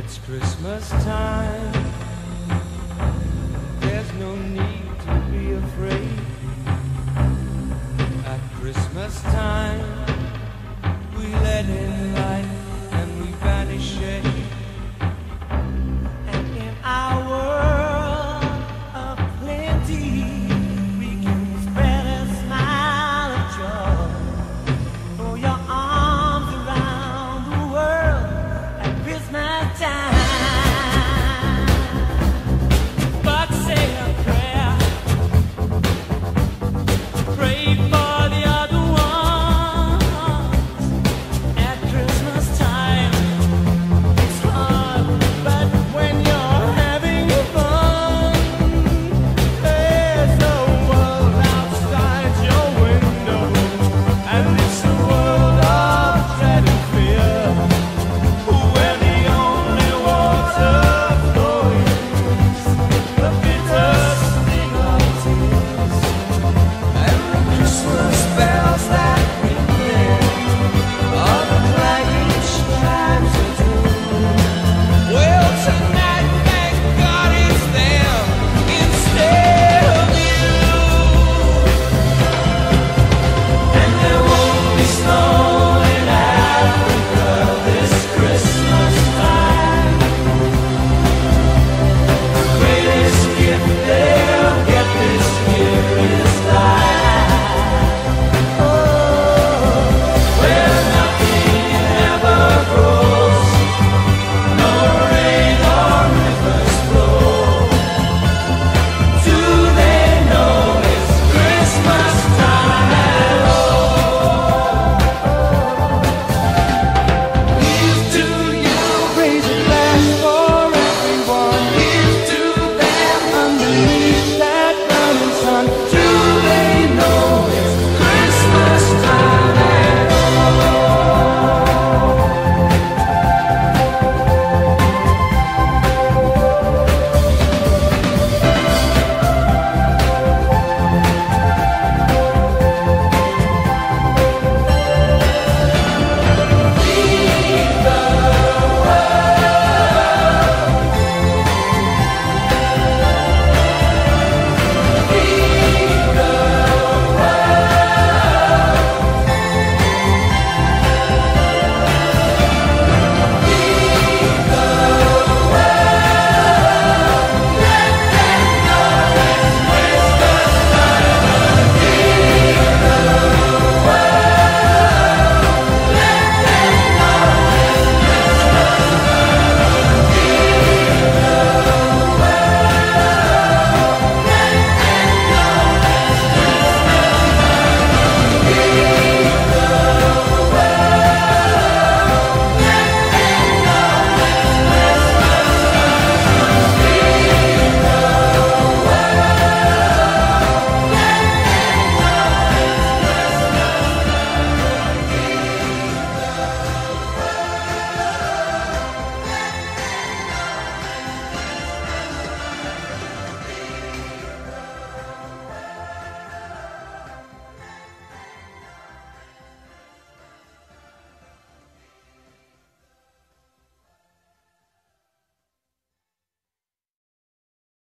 It's Christmas time. There's no need to be afraid. At Christmas time, we let in light and we banish shade. And in our world of plenty, we can spread a smile of joy. Throw your arms around the world at Christmas time.